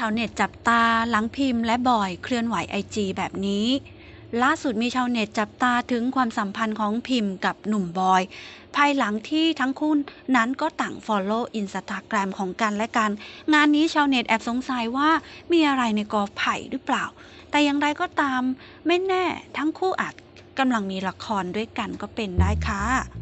าวเน็ตจับตาหลังพิมพ์และบอยเคลื่อนไหวไอจีแบบนี้ล่าสุดมีชาวเน็ตจับตาถึงความสัมพันธ์ของพิมพ์กับหนุ่มบอยภายหลังที่ทั้งคู่นั้นก็ต่าง follow Instagram ของกันและกันงานนี้ชาวเน็ตแอบสงสัยว่ามีอะไรในกอไผ่หรือเปล่าแต่อย่างไรก็ตามไม่แน่ทั้งคู่อาจกำลังมีละครด้วยกันก็เป็นได้ค่ะ